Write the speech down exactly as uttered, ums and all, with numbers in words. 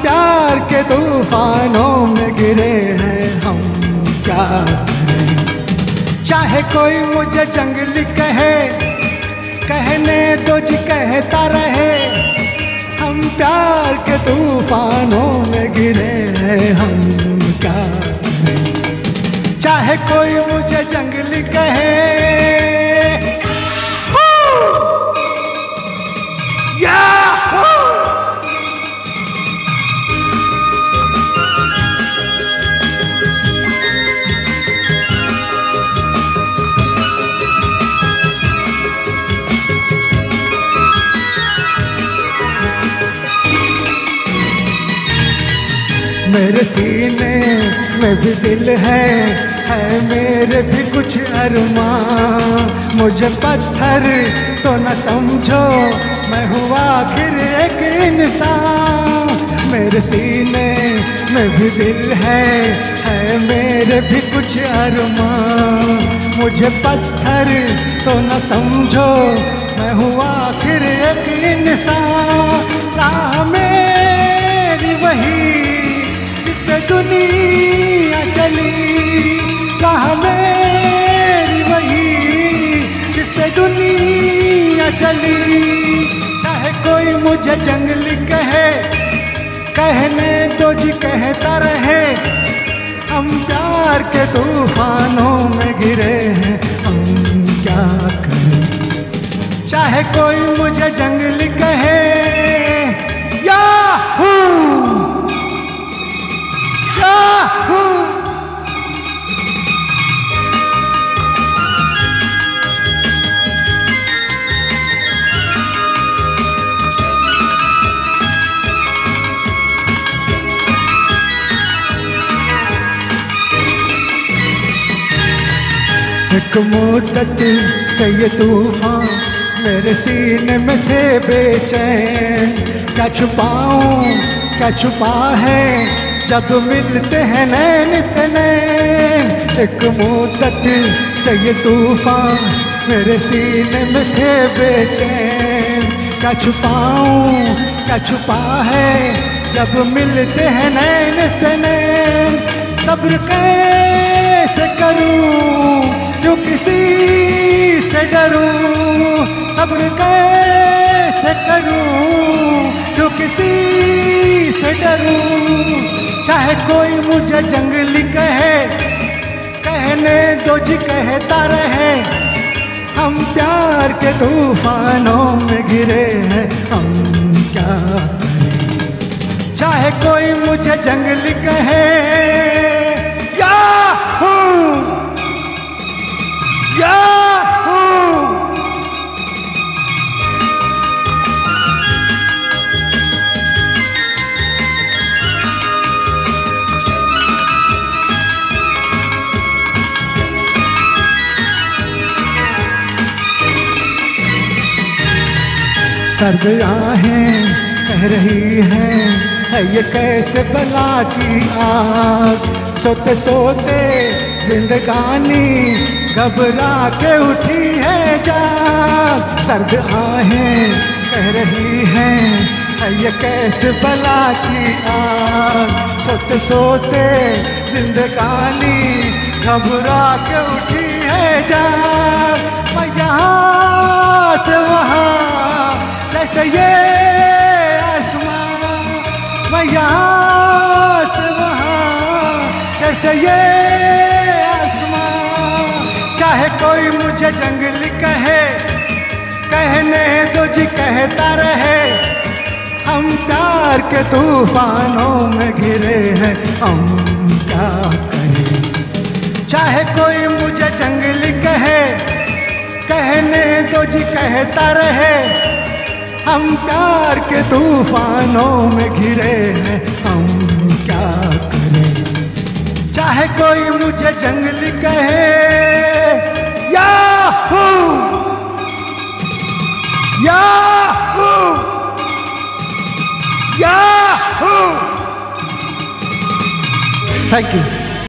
प्यार के तूफानों में गिरे हैं, हम क्या करें। चाहे कोई मुझे जंगली कहे, कहने दो जी कहता रहे, हम प्यार के तूफानों में गिरे हैं, हम क्या करें। चाहे कोई मुझे जंगली कहे, मेरे सीने में भी दिल है, है मेरे भी कुछ अरमान। मुझे पत्थर तो न समझो, मैं हुआ आखिर एक इंसान। मेरे सीने में भी दिल है, है मेरे भी कुछ अरमान। मुझे पत्थर तो न समझो, मैं हुआ आखिर एक इंसान। राह मेरी वही जिसपे दुनिया चली, राह मेरी वही जिसपे दुनिया चली। चाहे कोई मुझे जंगली कहे, कहने दो जी कहता रहे, हम प्यार के तूफानों में गिरे हैं, हम क्या करें। चाहे कोई मुझे जंगली कहे, याहू याहू। एक मुद्दत से ये तूफान मेरे सीने में थे बेचैन। क्या छुपाऊं क्या छुपा है जब मिलते हैं नैन से नैन। एक मुद्दत से ये तूफान मेरे सीने में थे बेचैन। क्या छुपाऊं क्या छुपा है जब मिलते हैं नैन से नैन। सब्र कैसे करूं क्यों किसी से डरूं। सब्र कैसे करूं क्यों किसी से डरूं। चाहे कोई मुझे जंगली कहे, कहने दो जी कहता रहे, हम प्यार के तूफानों में गिरे हैं, हम क्या करें। चाहे कोई मुझे जंगली कहे, याहू याहू। सर्द आहें कह रही हैं, है ये कैसे बला की आग। सोते सोते जिंदगानी घबरा के उठी है जाग। सर्द आहें कह रही हैं, है ये कैसे बला की आग। सोते सोते जिंदगानी घबरा के उठी है जाग। मैं यहाँ से वहाँ जैसे ये आसमां, मैं यहाँ से वहाँ जैसे ये आसमां। चाहे कोई मुझे जंगली कहे, कहने दो जी कहता रहे, हम प्यार के तूफानों में घिरे हैं, हम क्या करें। चाहे कोई मुझे जंगली कहे, कहने दो जी कहता रहे, हम प्यार के तूफानों में घिरे हैं, हम क्या करें। चाहे कोई मुझे जंगली कहे, yahoo yahoo yahoo. Thank you.